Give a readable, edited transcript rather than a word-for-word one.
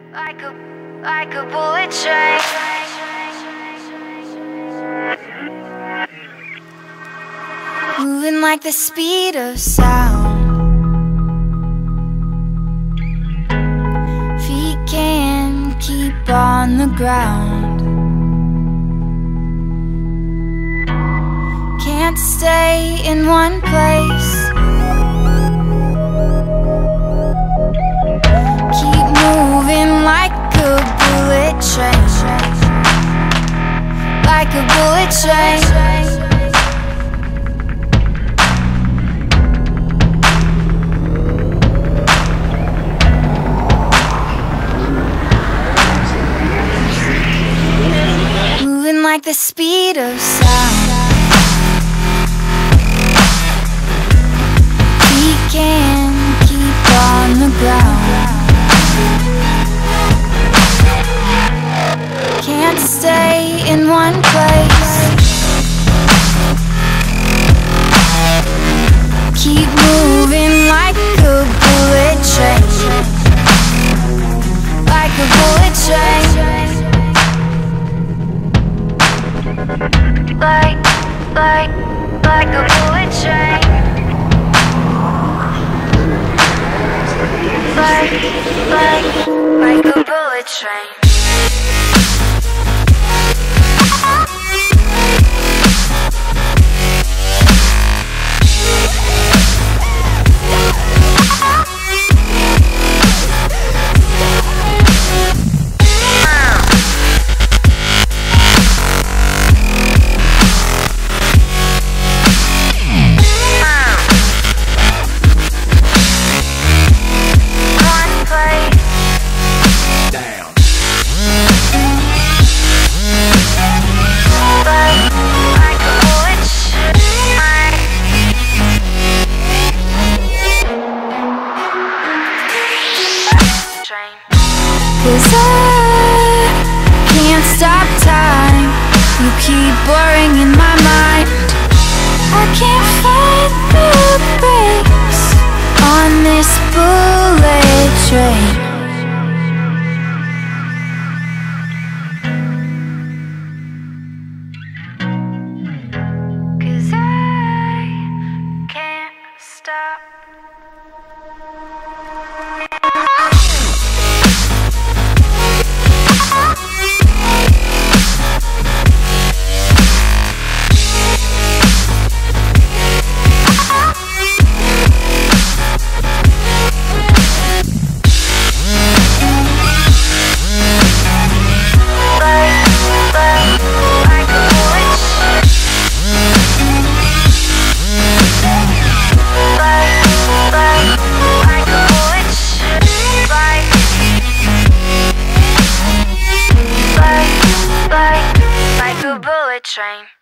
like a bullet train. Moving like the speed of sound. Feet can't keep on the ground. Can't stay in one place. Keep moving like a bullet train. Like a bullet train. Like the speed of sound. We can keep on the ground. Can't stay in one place. Keep moving like a bullet train. Like a bullet train. Like a bullet train. Like a bullet train. Cause I can't stop time. You keep blurring in my mind. I can't find the brakes on this bullet train. Cause I can't stop. Like a bullet train.